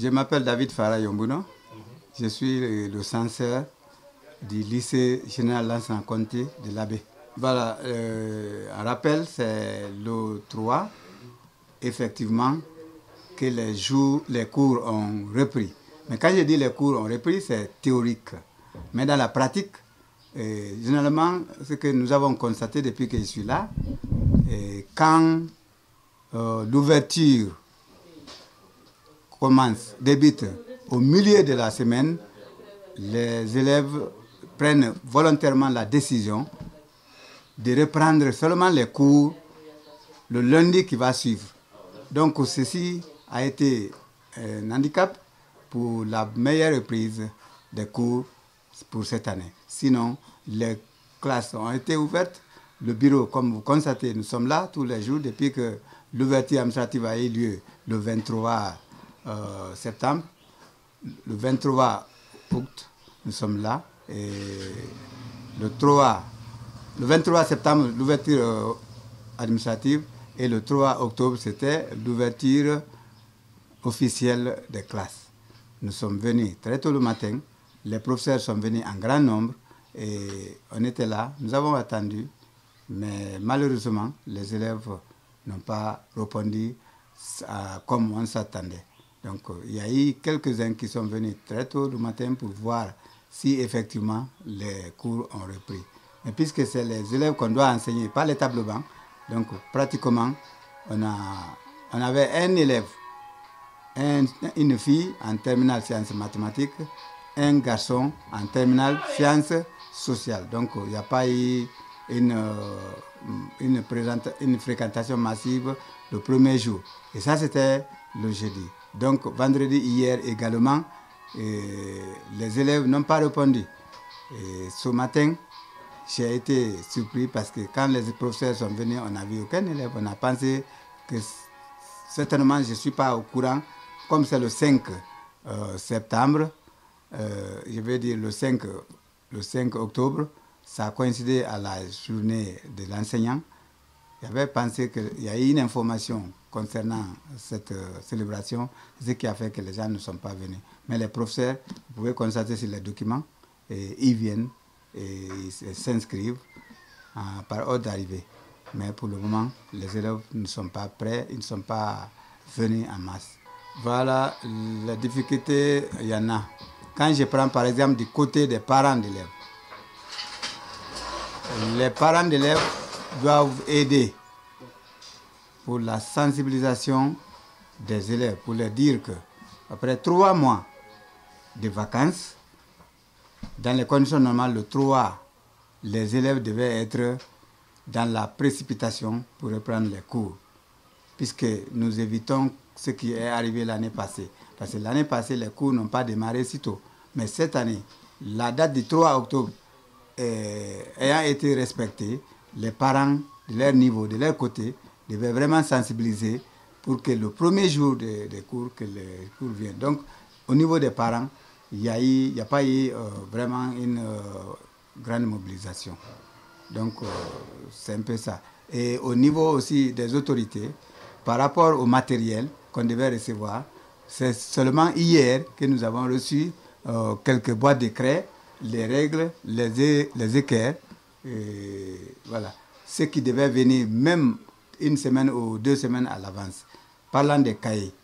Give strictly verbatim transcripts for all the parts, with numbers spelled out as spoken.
Je m'appelle David Farah Yombuno. Je suis le censeur du lycée général Lansana Conté de l'Abbé. Voilà, euh, un rappel, c'est le trois, effectivement, que les jours, les cours ont repris. Mais quand je dis les cours ont repris, c'est théorique. Mais dans la pratique, euh, généralement, ce que nous avons constaté depuis que je suis là, et quand euh, l'ouverture commence, débute au milieu de la semaine, les élèves prennent volontairement la décision de reprendre seulement les cours le lundi qui va suivre. Donc ceci a été un handicap pour la meilleure reprise des cours pour cette année. Sinon, les classes ont été ouvertes. Le bureau, comme vous constatez, nous sommes là tous les jours depuis que l'ouverture administrative a eu lieu le vingt-trois euh, septembre. Le vingt-trois août, nous sommes là. Et le, trois, le vingt-trois septembre, l'ouverture euh, administrative. Et le trois octobre, c'était l'ouverture officielle des classes. Nous sommes venus très tôt le matin. Les professeurs sont venus en grand nombre. Et on était là. Nous avons attendu. Mais malheureusement, les élèves n'ont pas répondu à, comme on s'attendait. Donc, il y a eu quelques-uns qui sont venus très tôt le matin pour voir si effectivement les cours ont repris. Mais puisque c'est les élèves qu'on doit enseigner, pas les tables bancs, donc pratiquement, on, a, on avait un élève, un, une fille en terminale sciences mathématiques, un garçon en terminale sciences sociales. Donc, il n'y a pas eu une, une, une fréquentation massive le premier jour. Et ça, c'était le jeudi. Donc, vendredi, hier également, et les élèves n'ont pas répondu. Et ce matin, j'ai été surpris parce que quand les professeurs sont venus, on n'a vu aucun élève. On a pensé que certainement je ne suis pas au courant. Comme c'est le cinq euh, septembre, euh, je vais dire le cinq, le cinq octobre, ça a coïncidé à la journée de l'enseignant. J'avais pensé qu'il y a eu une information concernant cette euh, célébration, ce qui a fait que les gens ne sont pas venus. Mais les professeurs, vous pouvez constater sur les documents, et ils viennent et ils s'inscrivent euh, par ordre d'arrivée. Mais pour le moment, les élèves ne sont pas prêts, ils ne sont pas venus en masse. Voilà, la difficulté, il y en a. Quand je prends par exemple du côté des parents d'élèves, les parents d'élèves doivent aider pour la sensibilisation des élèves, pour leur dire que après trois mois de vacances, dans les conditions normales, le trois, les élèves devaient être dans la précipitation pour reprendre les cours, puisque nous évitons ce qui est arrivé l'année passée. Parce que l'année passée, les cours n'ont pas démarré si tôt. Mais cette année, la date du trois octobre eh, ayant été respectée, les parents, de leur niveau, de leur côté, devaient vraiment sensibiliser pour que le premier jour des de cours, que les cours viennent. Donc, au niveau des parents, il n'y a, a pas eu euh, vraiment une euh, grande mobilisation. Donc, euh, c'est un peu ça. Et au niveau aussi des autorités, par rapport au matériel qu'on devait recevoir, c'est seulement hier que nous avons reçu euh, quelques boîtes de craie, les règles, les, les équerres, et voilà. Ce qui devait venir même une semaine ou deux semaines à l'avance. Parlant des cahiers,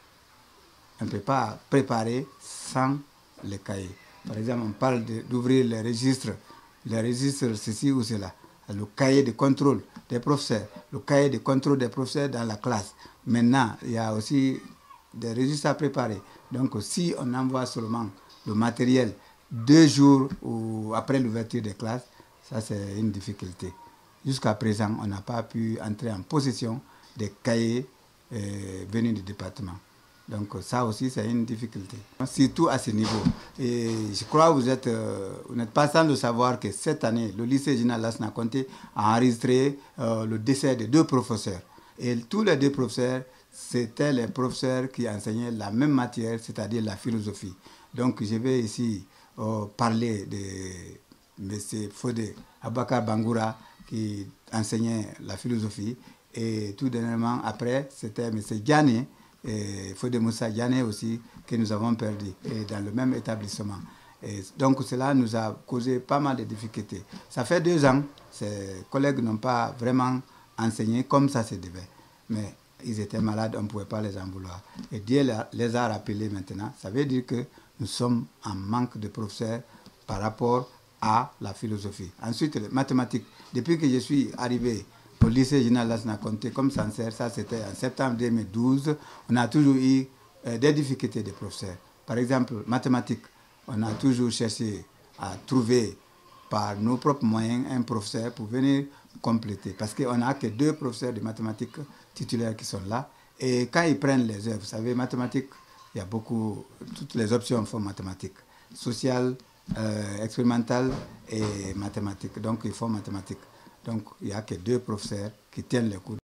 on ne peut pas préparer sans les cahiers. Par exemple, on parle d'ouvrir les registres, les registres ceci ou cela, le cahier de contrôle des professeurs, le cahier de contrôle des professeurs dans la classe. Maintenant, il y a aussi des registres à préparer. Donc, si on envoie seulement le matériel deux jours ou après l'ouverture des classes, ça c'est une difficulté. Jusqu'à présent, on n'a pas pu entrer en possession des cahiers euh, venus du département. Donc ça aussi, c'est une difficulté. Surtout à ce niveau. Et je crois que vous êtes, euh, vous n'êtes pas sans le savoir que cette année, le lycée général Lansana Conté a enregistré euh, le décès de deux professeurs. Et tous les deux professeurs, c'était les professeurs qui enseignaient la même matière, c'est-à-dire la philosophie. Donc je vais ici euh, parler de M. Fodé Abakar Bangoura, qui enseignait la philosophie. Et tout dernièrement, après, c'était M. Diané, et Fodé Moussa Diané aussi, que nous avons perdu, et dans le même établissement. Et donc cela nous a causé pas mal de difficultés. Ça fait deux ans, ces collègues n'ont pas vraiment enseigné comme ça se devait. Mais ils étaient malades, on ne pouvait pas les en vouloir. Et Dieu les a rappelés maintenant. Ça veut dire que nous sommes en manque de professeurs par rapport à la philosophie. Ensuite, les mathématiques. Depuis que je suis arrivé au lycée Général Lassana Conté comme censeur, ça c'était en septembre deux mille douze, on a toujours eu euh, des difficultés de professeurs. Par exemple, mathématiques, on a toujours cherché à trouver par nos propres moyens un professeur pour venir compléter. Parce qu'on n'a que deux professeurs de mathématiques titulaires qui sont là. Et quand ils prennent les œuvres, vous savez, mathématiques, il y a beaucoup, toutes les options font mathématiques. Sociales, euh, expérimentales et mathématiques. Donc, ils font mathématiques. Donc, il n'y a que deux professeurs qui tiennent les cours.